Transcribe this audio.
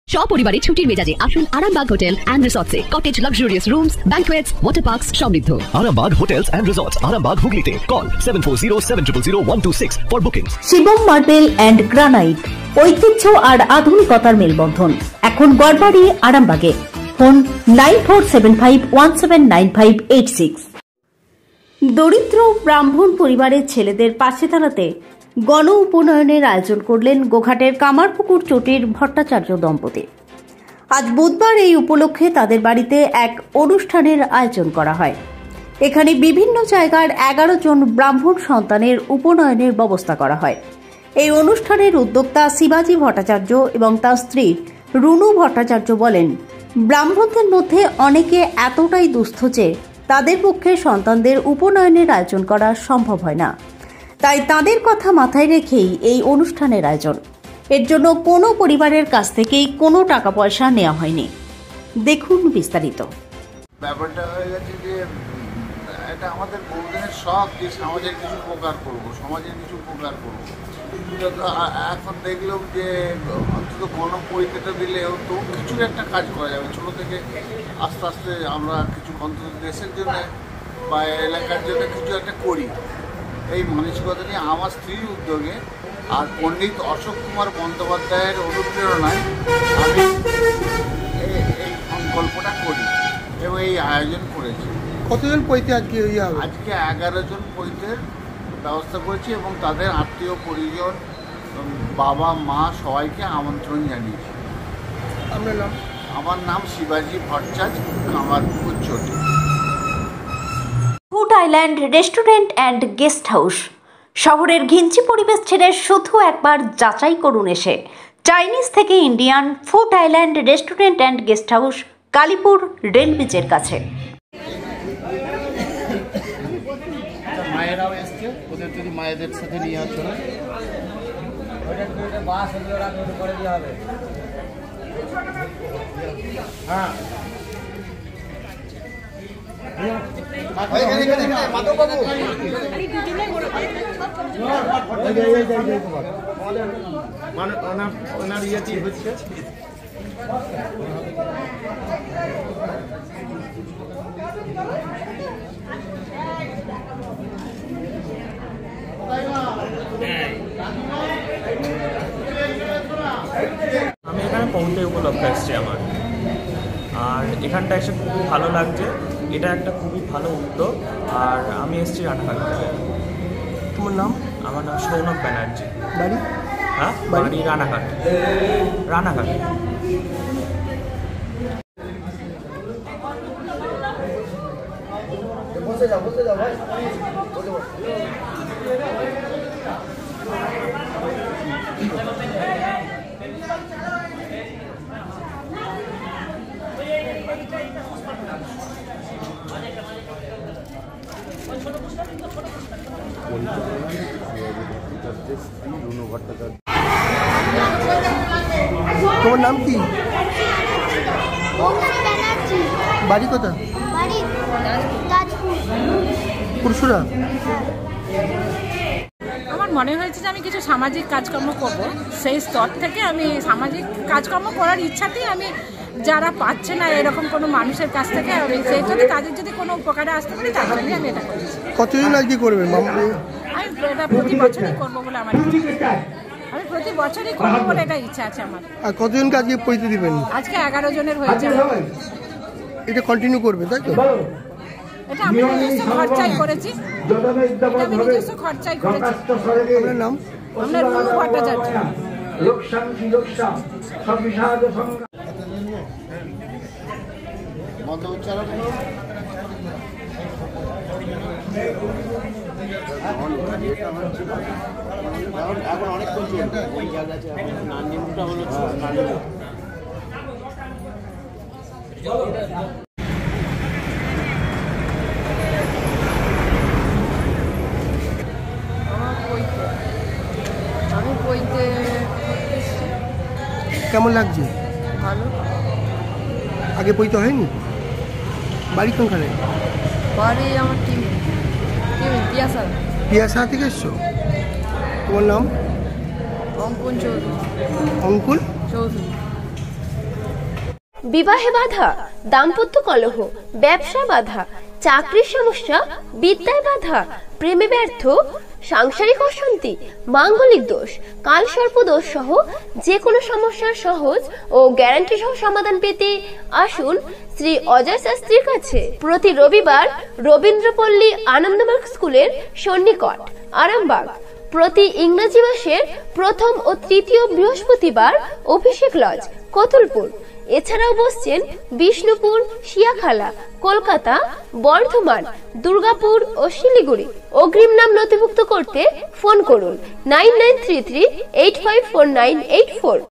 সপরিবারে ছুটির মেজাজে আসুন আরামবাগ হোটেল এন্ড রিসর্টসে। Cottage luxurious rooms, banquets, water parks সমৃদ্ধ। Arambag Hotels and Resorts, Arambag Hooghly call 7407000126 for bookings. Shivam marble and granite, ঐতিহ্য আর আধুনিকতার মেলবন্ধন। এখন গড়বাড়ি আরামবাগে। ফোন 9475179586। দরিদ্র ব্রাহ্মণ পরিবারের ছেলেদের পাশে দাঁড়াতে গণ উপনয়নের আয়োজন করলেন গোঘাটের কামারপুকুর চটির ভট্টাচার্য দম্পতি। আজ বুধবার এই উপলক্ষে তাদের বাড়িতে এক অনুষ্ঠানের আয়োজন করা হয়। এখানে বিভিন্ন জায়গার 11 জন ব্রাহ্মণ সন্তানের উপনয়নের ব্যবস্থা করা হয়। এই অনুষ্ঠানের উদ্যোক্তা শিবাজি ভট্টাচার্য এবং তার স্ত্রী রুনু ভট্টাচার্য বলেন, ব্রাহ্মণদের মধ্যে অনেকে এতটাই দুস্থ যে তাদের পক্ষে সন্তানদের উপনয়নের আয়োজন করা সম্ভব হয় না। তাই তাদের কথা মাথায় রেখেই এই অনুষ্ঠানের আয়োজন। এর জন্য কোনো পরিবারের কাছ থেকেই কোনো টাকা পয়সা নেওয়া হয়নি। দেখুন বিস্তারিত। ব্যাপারটা হয়ে গেছে যে এটা আমাদের বহুদিনের শখ যে সমাজের কিছু উপকার করব, সমাজের কিছু উপকার করব। এখন দেখলাম যে অন্তত গণপরিচয়টা দিলেও তো কিছু একটা কাজ করা যাবে। ছোটো থেকে আস্তে আস্তে আমরা কিছু অন্তত দেশের জন্য বা এলাকার জন্য কিছু একটা করি, এই মানসিকতা নিয়ে আমার স্ত্রীর উদ্যোগে আর পণ্ডিত অশোক কুমার বন্দ্যোপাধ্যায়ের অনুপ্রেরণায় আমি এই সংকল্পটা করি এবং এই আয়োজন করেছি। কতজন পৈতে আজকে? আজকে 11 জন পৈতের ব্যবস্থা করেছি এবং তাদের আত্মীয় পরিজন, বাবা মা সবাইকে আমন্ত্রণ জানিয়েছি। আপনার নাম? আমার নাম শিবাজি Bhattacharya, Kamarpukur Chati. Food island restaurant and guest house. শহরের ঘিঞ্চি পরিবেশ ছেড়ে শুধু একবার যাচাই করুন এসে চাইনিজ থেকে Indian food island restaurant and guest house, Kalipur rail ব্রিজের কাছে। মায়েরাও এসছে, ওদের যদি মায়েদের সাথে নিয়ে আসছে না হ্যাঁ ওনার ইয়েটি হচ্ছে আমি এখানে পৌঁছে উপলক্ষে এসেছি আমার, আর এখানটা এসে খুবই ভালো লাগছে। এটা একটা খুবই ভালো উদ্যোগ। আর আমি এসেছি রানাঘাট থেকে। তোমার নাম? আমার নাম সৌনক ব্যানার্জি। বাড়ি? হ্যাঁ, বাড়ি রানাঘাট। রানাঘাট। তোমার নাম কি? বাড়ি কোথা? পুরুষরা? আমার মনে হয়েছে যে আমি কিছু সামাজিক কাজকর্ম করব। সেই স্তর থেকে আমি সামাজিক কাজকর্ম করার ইচ্ছাতেই আমি যারা পাচ্ছে না এরকম কোনো মানুষের কাছ থেকে সেইটাতে তাদের যদি কোনো উপকারে আসতে পারি তার জন্যই আমি এটা করেছি। কতদিন আজকে করবে? আমি এটা প্রতি বছরই করবো বলে আমার ইচ্ছা। আমি প্রতি বছরই করবো বলে এটা ইচ্ছা আছে আমার। আর কতজনকে আজকে পৈতে দিবেন? আজকে 11 জনের হয়েছে। এটা কন্টিনিউ করবে তাই তো? এটা আমি নিজস্ব খরচাই করেছি। আপনার নাম? আপনার রুনু ভট্টাচার্য। মন্ত্র উচ্চারণ এখন অনেক কিছু ওই জায়গা আছে। নাম নিমটা হলো আমি বইতে কেমন লাগছে? ভালো। আগে পৈতে হয়নি? বাড়ি কোনখানে? বাড়ি আমার টিম পিয়াসা। পিয়াসা থেকে এসছো? তোমার নাম? অঙ্কুল চৌধুরী। অঙ্কুল চৌধুরী। বিবাহে বাধা, দাম্পত্য কলহ, ব্যবসা বাধা, চাকরির সমস্যা, বিদ্যায় বাধা, প্রেমে ব্যর্থ, সাংসারিক অশান্তি, মাঙ্গলিক দোষ, কালসর্প দোষ সহ যে কোনো সমস্যার সহজ ও গ্যারান্টি সহ সমাধান পেতে আসুন শ্রী অজয় শাস্ত্রীর কাছে। প্রতি রবিবার রবীন্দ্রপল্লী আনন্দমার্গ স্কুলের সন্নিকট আরামবাগ। প্রতি ইংরেজি মাসের প্রথম ও তৃতীয় বৃহস্পতিবার অভিষেক লজ কতুলপুর। এছাড়াও বসছেন বিষ্ণুপুর, শিয়াখালা, কলকাতা, বর্ধমান, দুর্গাপুর ও শিলিগুড়ি। অগ্রিম নাম নথিভুক্ত করতে ফোন করুন 9933854984।